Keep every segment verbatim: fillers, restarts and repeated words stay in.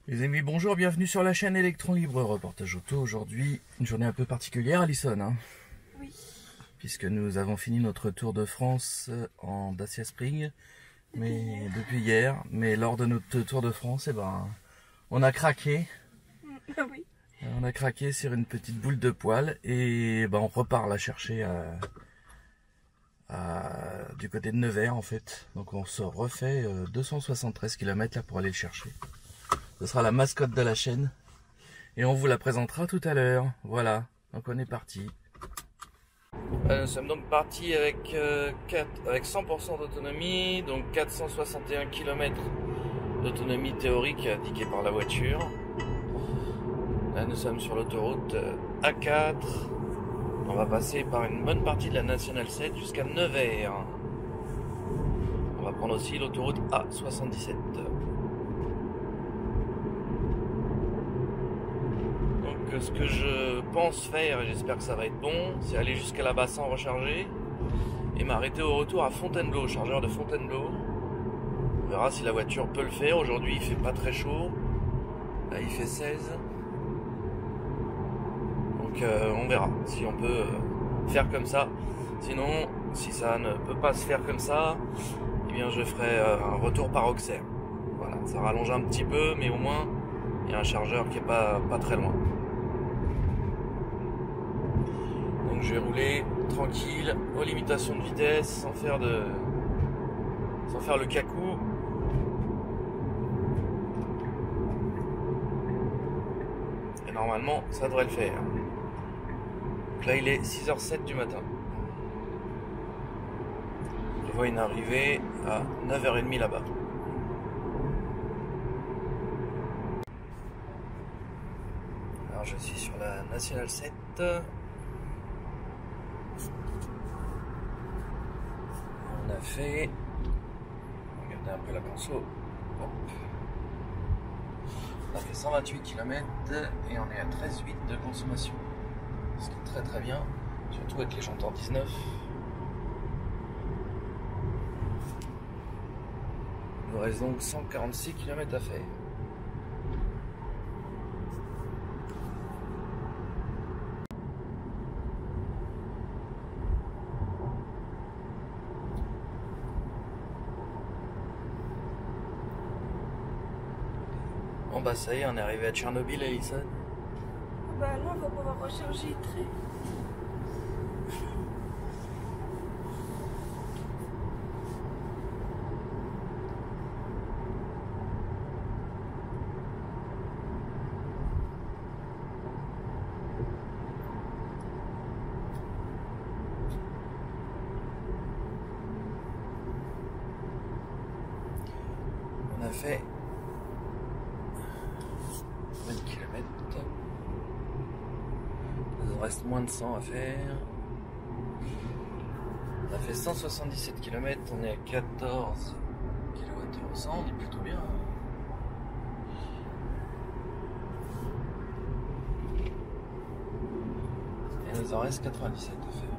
Les amis, bonjour, bienvenue sur la chaîne Electron Libre Reportage Auto. Aujourd'hui, une journée un peu particulière, Alison. Hein, oui. Puisque nous avons fini notre Tour de France en Dacia Spring, mais depuis hier. Mais lors de notre Tour de France, eh ben, on a craqué. Ah oui. On a craqué sur une petite boule de poil et ben, on repart la chercher à, à, du côté de Nevers en fait. Donc on se refait deux cent soixante-treize kilomètres là pour aller le chercher. Ce sera la mascotte de la chaîne et on vous la présentera tout à l'heure. Voilà, donc on est parti. Nous sommes donc partis avec, euh, quatre, avec cent pour cent d'autonomie, donc quatre cent soixante et un kilomètres d'autonomie théorique indiquée par la voiture. Là nous sommes sur l'autoroute A quatre. On va passer par une bonne partie de la Nationale sept jusqu'à Nevers. On va prendre aussi l'autoroute A soixante-dix-sept. Donc ce que je pense faire, et j'espère que ça va être bon, c'est aller jusqu'à là-bas sans recharger et m'arrêter au retour à Fontainebleau, chargeur de Fontainebleau. On verra si la voiture peut le faire. Aujourd'hui il fait pas très chaud, là il fait seize. Donc euh, on verra si on peut euh, faire comme ça. Sinon, si ça ne peut pas se faire comme ça, eh bien je ferai euh, un retour par Auxerre. Voilà, ça rallonge un petit peu, mais au moins il y a un chargeur qui est pas, pas très loin. Donc je vais rouler tranquille, aux limitations de vitesse, sans faire de, sans faire le cacou. Et normalement, ça devrait le faire. Donc là, il est six heures zéro sept du matin. Je vois une arrivée à neuf heures trente là-bas. Alors, je suis sur la Nationale sept. On a fait... Regardez un peu la conso. Hop. On a fait cent vingt-huit kilomètres et on est à treize virgule huit de consommation. Ce qui est très très bien, surtout avec les jantes en dix-neuf. Il nous reste donc cent quarante-six kilomètres à faire. Bon bah ça y est, on est arrivé à Tchernobyl, Alison. Bah là on va pouvoir recharger très. On a fait vingt kilomètres. Il nous reste moins de cent à faire. On a fait cent soixante-dix-sept kilomètres, on est à quatorze kilowattheures au cent, on est plutôt bien. Et il nous en reste quatre-vingt-dix-sept à faire.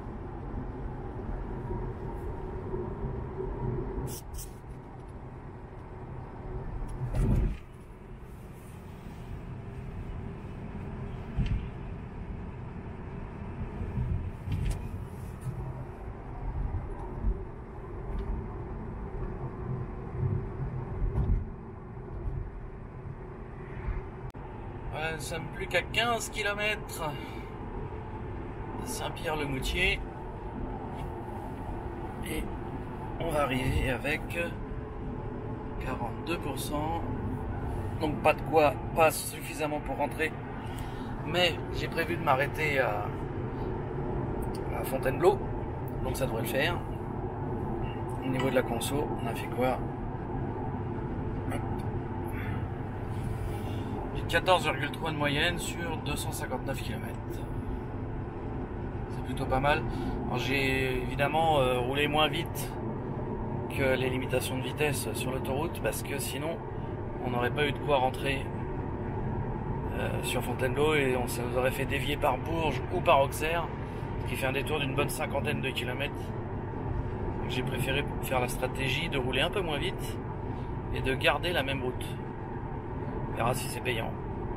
Voilà, nous sommes plus qu'à quinze kilomètres de Saint-Pierre-le-Moutier et on va arriver avec quarante-deux pour cent, donc pas de quoi, pas suffisamment pour rentrer, mais j'ai prévu de m'arrêter à, à Fontainebleau, donc ça devrait le faire. Au niveau de la conso, on a fait quoi? quatorze virgule trois de moyenne sur deux cent cinquante-neuf kilomètres. C'est plutôt pas mal. J'ai évidemment euh, roulé moins vite que les limitations de vitesse sur l'autoroute parce que sinon on n'aurait pas eu de quoi rentrer euh, sur Fontainebleau et on, ça nous aurait fait dévier par Bourges ou par Auxerre, ce qui fait un détour d'une bonne cinquantaine de kilomètres. J'ai préféré faire la stratégie de rouler un peu moins vite et de garder la même route. On verra si c'est payant.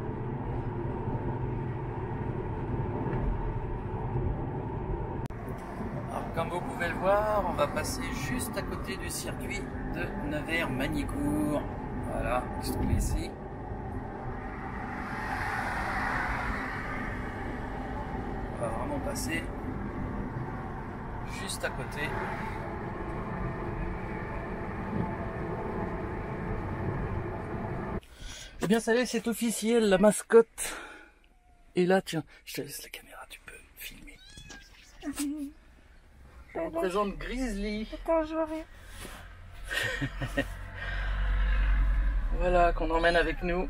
Alors, comme vous pouvez le voir, on va passer juste à côté du circuit de Nevers-Magnicourt. Voilà, qui se trouve ici. On va vraiment passer juste à côté. Eh bien, ça y est, c'est officiel, la mascotte. Et là, tiens, je te laisse la caméra, tu peux filmer. Je vous présente Grizzly. Attends, je vois rien. Voilà, qu'on emmène avec nous.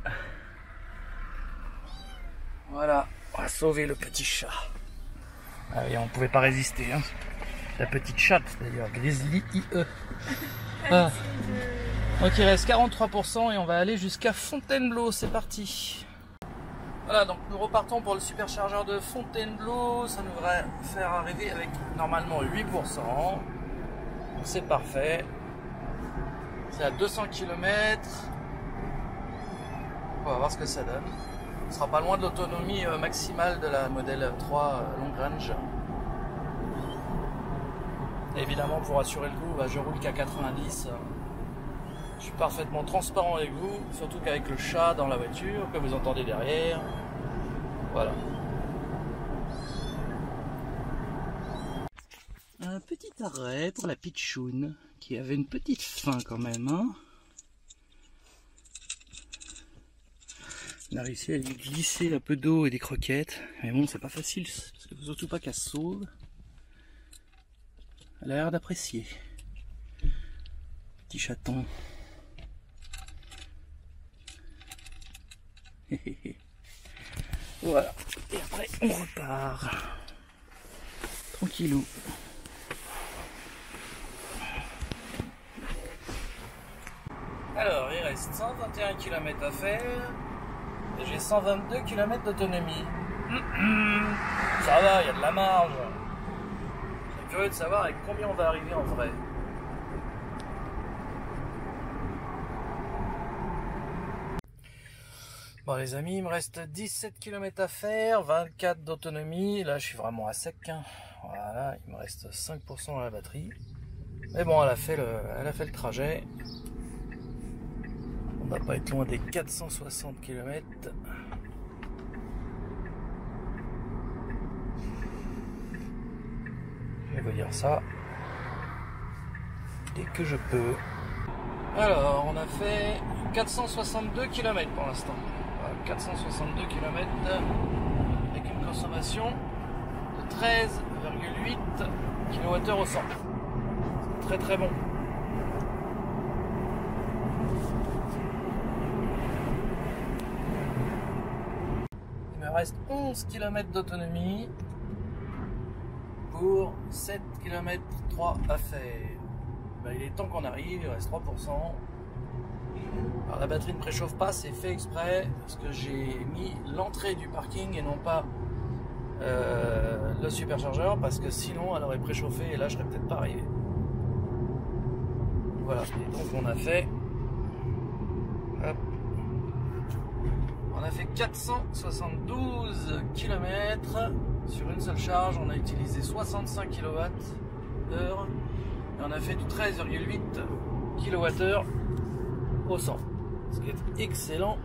Voilà, on va sauver le petit chat. Ah oui, on ne pouvait pas résister. Hein. La petite chatte d'ailleurs, Grizzly I E. Ah. Donc il reste quarante-trois pour cent et on va aller jusqu'à Fontainebleau, c'est parti. Voilà, donc nous repartons pour le superchargeur de Fontainebleau. Ça nous devrait faire arriver avec normalement huit pour cent. C'est parfait. C'est à deux cents kilomètres. On va voir ce que ça donne. On sera pas loin de l'autonomie maximale de la modèle trois long range. Et évidemment, pour assurer le coup, bah, je roule qu'à quatre-vingt-dix. Je suis parfaitement transparent avec vous, surtout qu'avec le chat dans la voiture, que vous entendez derrière. Voilà. Un petit arrêt pour la pitchoun, qui avait une petite faim quand même. Hein. On a réussi à lui glisser un peu d'eau et des croquettes. Mais bon, c'est pas facile, parce que faut surtout pas qu'elle se sauve. Elle a l'air d'apprécier. Petit chaton. Voilà. Et après, on repart. Tranquillou. Alors, il reste cent vingt et un kilomètres à faire. Et j'ai cent vingt-deux kilomètres d'autonomie. Ça va, il y a de la marge. Je suis curieux de savoir avec combien on va arriver en vrai. Bon les amis, il me reste dix-sept kilomètres à faire, vingt-quatre d'autonomie. Là, je suis vraiment à sec. Hein. Voilà, il me reste cinq pour cent à la batterie. Mais bon, elle a fait le, elle a fait le trajet. On va pas être loin des quatre cent soixante kilomètres. Je vais vous dire ça dès que je peux. Alors, on a fait quatre cent soixante-deux kilomètres pour l'instant. quatre cent soixante-deux kilomètres avec une consommation de treize virgule huit kilowattheures au cent. Très très bon. Il me reste onze kilomètres d'autonomie pour sept kilomètres trois à faire. Ben, il est temps qu'on arrive, il reste trois pour cent. Alors la batterie ne préchauffe pas, c'est fait exprès parce que j'ai mis l'entrée du parking et non pas euh, le superchargeur, parce que sinon elle aurait préchauffé et là je serais peut-être pas arrivé. Voilà, et donc on a fait hop, on a fait quatre cent soixante-douze kilomètres sur une seule charge. On a utilisé soixante-cinq kilowattheures et on a fait du treize virgule huit kilowattheures au cent, ce qui est excellent.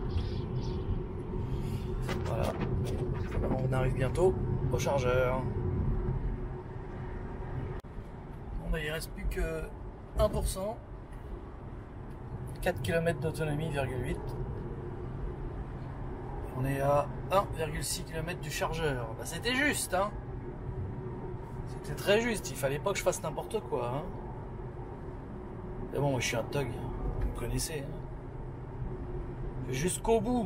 Voilà, on arrive bientôt au chargeur. Bon bah, il reste plus que un pour cent, quatre kilomètres d'autonomie, virgule huit. On est à un virgule six kilomètres du chargeur. Bah, c'était juste, hein. C'était très juste, il fallait pas que je fasse n'importe quoi, hein. Mais bon, moi je suis un thug, vous me connaissez, hein. Jusqu'au bout.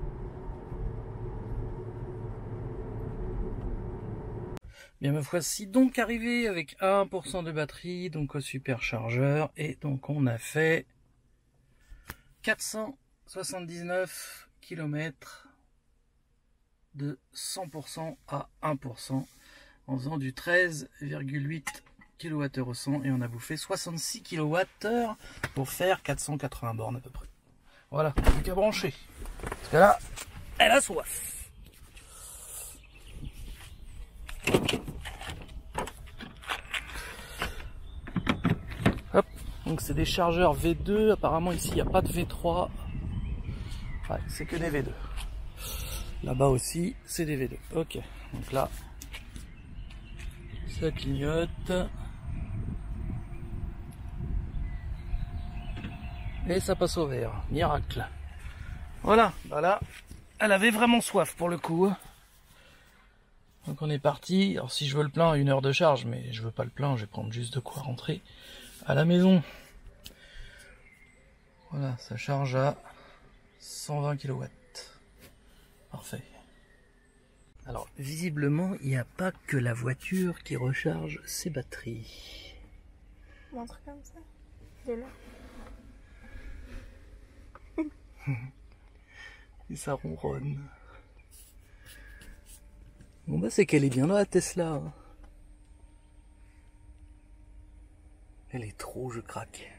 Bien, me voici donc arrivé avec un pour cent de batterie, donc au superchargeur, et donc on a fait quatre cent soixante-dix-neuf kilomètres de cent pour cent à un pour cent en faisant du treize virgule huit kilowattheures au cent, et on a bouffé soixante-six kilowattheures pour faire quatre cent quatre-vingts bornes à peu près. Voilà, plus qu'à brancher. Parce que là, elle a soif. Hop, donc c'est des chargeurs V deux. Apparemment ici il n'y a pas de V trois. Ouais, c'est que des V deux. Là-bas aussi, c'est des V deux. Ok, donc là, ça clignote. Et ça passe au vert. Miracle. Voilà, bah là, elle avait vraiment soif pour le coup. Donc on est parti. Alors si je veux le plein, une heure de charge, mais je veux pas le plein, je vais prendre juste de quoi rentrer à la maison. Voilà, ça charge à cent vingt kilowatts. Parfait. Alors, visiblement, il n'y a pas que la voiture qui recharge ses batteries. Montre comme ça. De là. Et ça ronronne. Bon bah c'est qu'elle est bien là, la Tesla. Hein. Elle est trop, je craque.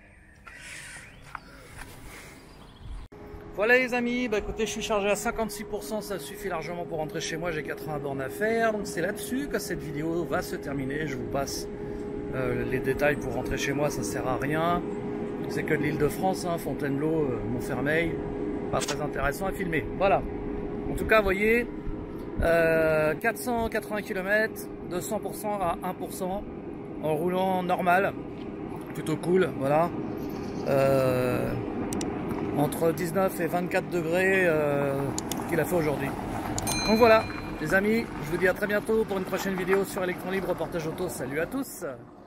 Voilà les amis, bah écoutez, je suis chargé à cinquante-six pour cent, ça suffit largement pour rentrer chez moi, j'ai quatre-vingts bornes à faire, donc c'est là-dessus que cette vidéo va se terminer. Je vous passe euh, les détails pour rentrer chez moi, ça sert à rien. C'est que de l'Île-de-France, hein, Fontainebleau, euh, Montfermeil, pas très intéressant à filmer. Voilà, en tout cas, vous voyez, euh, quatre cent quatre-vingts kilomètres, de cent pour cent à un pour cent, en roulant normal, plutôt cool, voilà. Euh, entre dix-neuf et vingt-quatre degrés euh, qu'il a fait aujourd'hui. Donc voilà, les amis, je vous dis à très bientôt pour une prochaine vidéo sur Electron Libre, reportage auto. Salut à tous!